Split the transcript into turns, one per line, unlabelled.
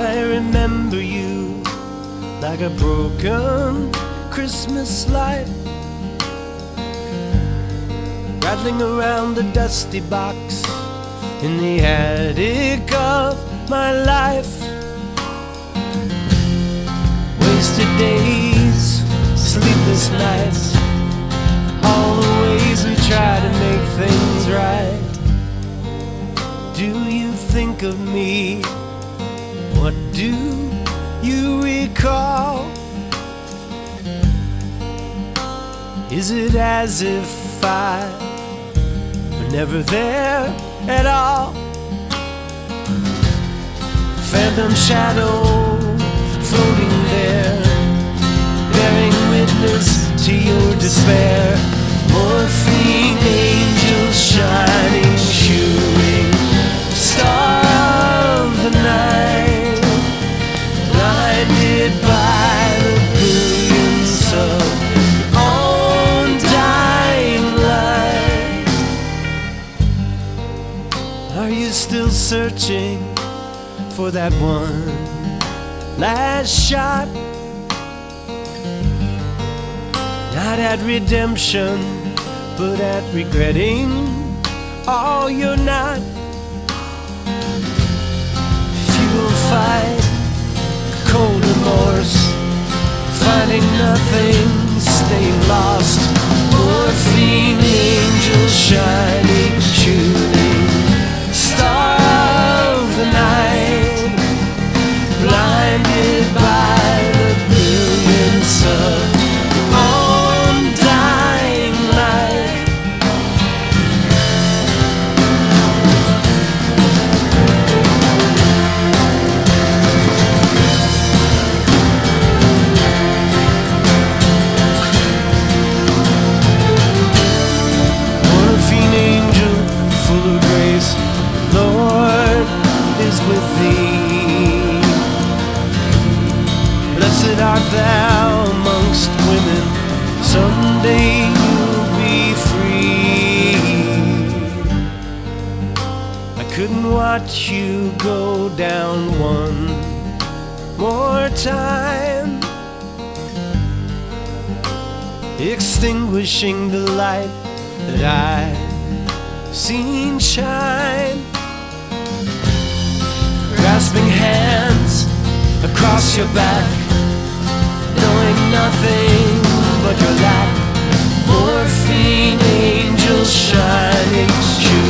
I remember you like a broken Christmas light, rattling around the dusty box in the attic of my life. Wasted days, sleepless nights, all the ways we try to make things right. Do you think of me? What do you recall? Is it as if I were never there at all? Phantom shadow floating there, bearing witness to your despair. Morphine angel shining, shooting star of the night, blinded by the brilliance of your undying light. Are you still searching for that one last shot? Not at redemption, but at regretting all you're not. Fuel fight, cold remorse, finding nothing, staying lost. Morphine angel shining, shooting star of the night, blinded by the brilliance of undying light. Morphine angel, full of grace, Lord is with thee. Blessed art thou amongst women, someday you'll be free. I couldn't watch you go down one more time, extinguishing the light that I've seen shine. Grasping hands across your back, knowing nothing but your lack. Morphine angel shining,